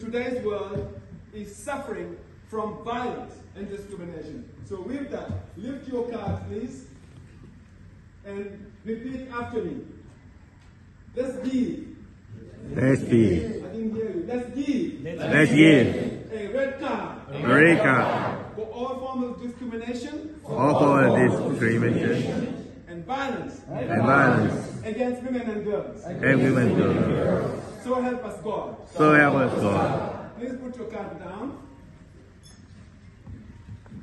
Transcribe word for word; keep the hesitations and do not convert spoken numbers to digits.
today's world is suffering from violence and discrimination. So with that, lift your cards, please, and repeat after me. Let's give. Let's give. I didn't hear you. Let's give. Let's give. A red card. A red card. For all forms of discrimination. All forms of discrimination. And violence. And violence. Against women and girls. And women and girls. So help us God. So help us God. Please put your card down.